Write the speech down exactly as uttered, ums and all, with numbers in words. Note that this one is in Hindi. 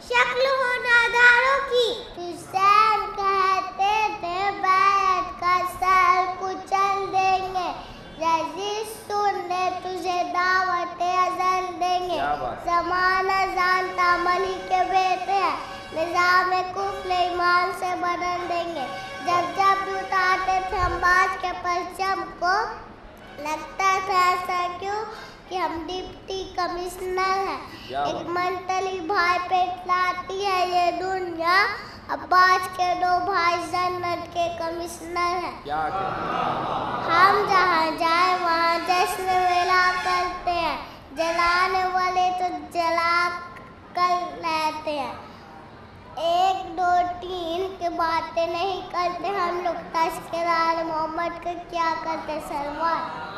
शक्ल हो नादारों की। हुसैन कहते थे बैठ का सर कुचल देंगे, रजिश सुन ले तुझे दावते अजल देंगे। जमाना जानता मलिक के बेटे हैं, निजाम कुफ्र ईमान से बदल देंगे। जब जब उतारते थे हम बाज के परचम को, लगता था ऐसा क्यों कि हम डिप्टी कमिश्नर हैं। एक मंतली भाई पे इतलाती है ये दुनिया, अब बाज के दो भाई जन्नत के कमिश्नर हैं। हम जहाँ जाए वहाँ जश्न मेला करते हैं, जलाने वाले तो जला कर रहते हैं। एक दो तीन की बातें नहीं करते हम लोग, तस्करार मोहम्मद को क्या करते सरवार।